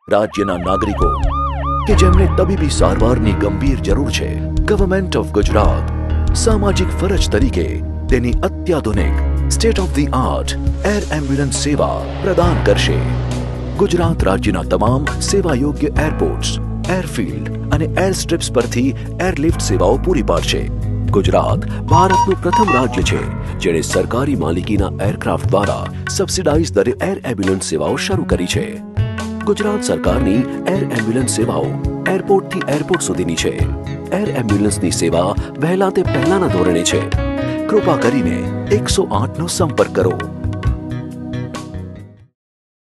રાજ્યના નાગરિકો કે જેમને તબીબી સારવારની ગંભીર જરૂર છે, ગવર્મેન્ટ ઓફ ગુજરાત સામાજિક ફરજ તરીકે તેની અત્યાધુનિક state of the art air ambulance સેવા પ્રદાન કરશે. ગુજરાત રાજ્યના તમામ સેવા યોગ્ય એરપોર્ટ્સ, એરફિલ્ડ અને એર સ્ટ્રીપ્સ પરથી એરલિફ્ટ સેવાઓ પૂરી પાડશે. ગુજરાત ભારતનું પ્રથમ રાજ્ય છે જેણે સરકારી માલિકીના એરક્રાફ્ટ દ્વારા સબસિડાઇઝ દરે એર એમ્બ્યુલન્સ સેવાઓ શરૂ કરી છે. ગુજરાત સરકારની એર એમ્બ્યુલન્સ સેવાઓ એરપોર્ટથી એરપોર્ટ સુધીની છે. એર એમ્બ્યુલન્સની સેવા વહેલા તે પહેલાના ધોરણે છે. કૃપા કરીને 108નો સંપર્ક કરો.